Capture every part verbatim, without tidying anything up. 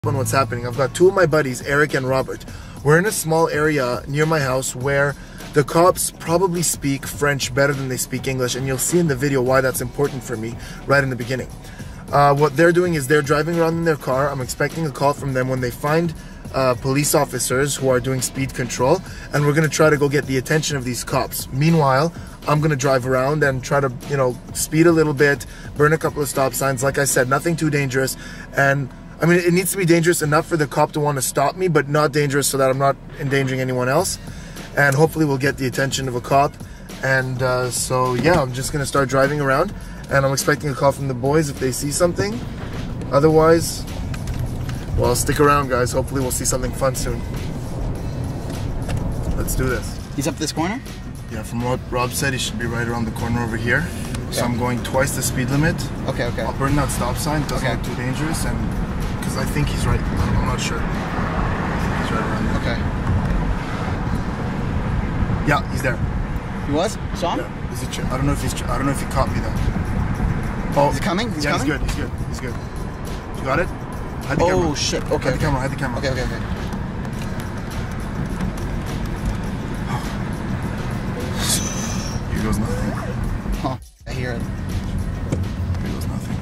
On what's happening. I've got two of my buddies, Eric and Robert. We're in a small area near my house where the cops probably speak French better than they speak English, and you'll see in the video why that's important for me right in the beginning. Uh, what they're doing is they're driving around in their car. I'm expecting a call from them when they find uh, police officers who are doing speed control, and we're gonna try to go get the attention of these cops. Meanwhile, I'm gonna drive around and try to, you know, speed a little bit, burn a couple of stop signs. Like I said, nothing too dangerous. And I mean, it needs to be dangerous enough for the cop to want to stop me, but not dangerous so that I'm not endangering anyone else. And hopefully we'll get the attention of a cop. And uh, so, yeah, I'm just going to start driving around. And I'm expecting a call from the boys if they see something. Otherwise, well, stick around, guys. Hopefully we'll see something fun soon. Let's do this. He's up this corner? Yeah, from what Rob said, he should be right around the corner over here. Okay. So I'm going twice the speed limit. Okay, okay. I'll burn that stop sign. Doesn't okay. look too dangerous. and. Because I think he's right. I'm not sure. I think he's right around there. Okay. Yeah, he's there. He was? Saw him? Yeah. Is he? I don't know if he's. I don't know if he caught me though. Oh, is he coming? He's yeah, coming? he's good. He's good. He's good. You got it? Hide the oh camera. shit! Okay. Hide the camera. Hide the camera. Okay, okay, okay. Here goes nothing. Huh? I hear it. Here goes nothing.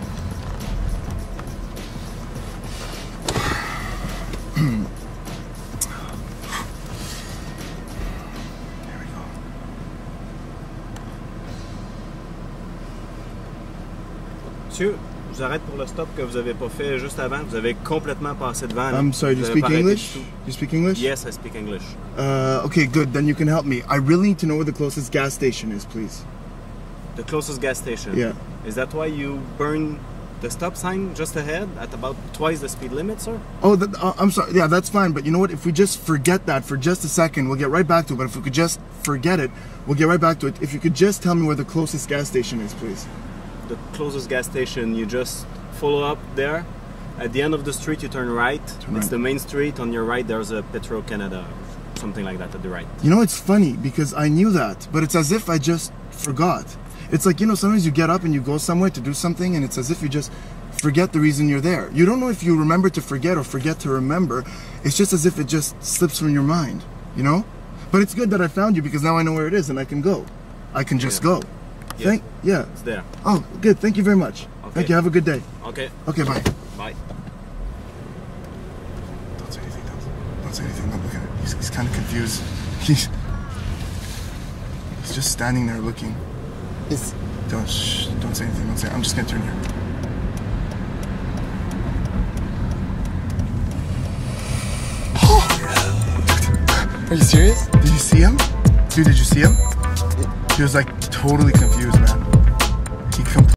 Monsieur, je vous arrête pour le stop que vous avez pas fait juste avant. Vous avez complètement passé devant. I'm sorry, do you speak English? Do you speak English? Yes, I speak English. Uh, okay, good. Then you can help me. I really need to know where the closest gas station is, please. The closest gas station? Yeah. Is that why you burn the stop sign just ahead at about twice the speed limit, sir? Oh, that, uh, I'm sorry. Yeah, that's fine. But you know what? If we just forget that for just a second, we'll get right back to it. But if we could just forget it, we'll get right back to it. If you could just tell me where the closest gas station is, please. The closest gas station, you just follow up there. At the end of the street, you turn right. Turn it's right. the main street. On your right, there's a Petro-Canada, something like that at the right. You know, it's funny because I knew that, but it's as if I just forgot. It's like, you know, sometimes you get up and you go somewhere to do something, and it's as if you just forget the reason you're there. You don't know if you remember to forget or forget to remember. It's just as if it just slips from your mind, you know? But it's good that I found you because now I know where it is and I can go. I can just yeah. go. Yeah. Thank, yeah. It's there. Oh, good. Thank you very much. Okay. Thank you. Have a good day. Okay. Okay, bye. Bye. Don't say anything. Don't, don't say anything. Don't look at it. He's, he's kind of confused. He's, he's just standing there looking. Is Don't, shh, don't say anything. Don't say. I'm just gonna turn here. Are you serious? Did you see him? Dude, did you see him? He was like totally confused, man. He completely